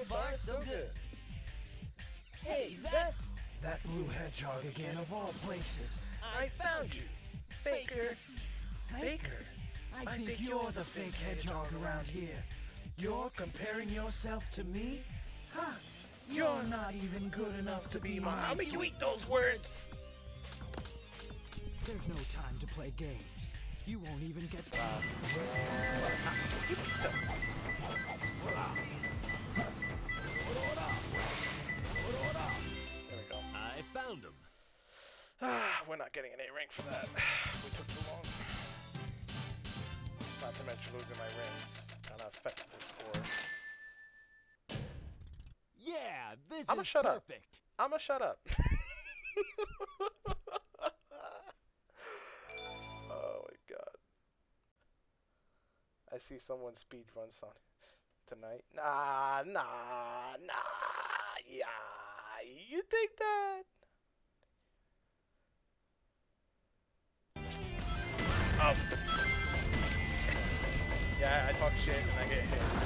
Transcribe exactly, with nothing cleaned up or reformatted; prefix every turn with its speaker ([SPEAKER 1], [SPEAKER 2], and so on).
[SPEAKER 1] far, so good. Hey, that's...
[SPEAKER 2] That blue hedgehog again, of all places.
[SPEAKER 1] I found you, Faker.
[SPEAKER 2] Faker? I think you're the fake hedgehog around here. You're comparing yourself to me? Huh? You're not even good enough to be mine.
[SPEAKER 1] I'll make you eat those words.
[SPEAKER 2] There's no time to play games. You won't even get...
[SPEAKER 1] Uh, you piece of... There we go.
[SPEAKER 3] I found him.
[SPEAKER 1] Ah, we're not getting an A rank for that. We took too long. Not to mention losing my rings. Kinda affected the score.
[SPEAKER 3] Yeah, this
[SPEAKER 1] I'ma
[SPEAKER 3] is
[SPEAKER 1] shut up.
[SPEAKER 3] perfect.
[SPEAKER 1] I'ma shut up. Oh my god. I see someone speedrun Sonic tonight. Nah, nah, nah, yeah. You think that? Oh. Yeah, I talk shit and I get hit.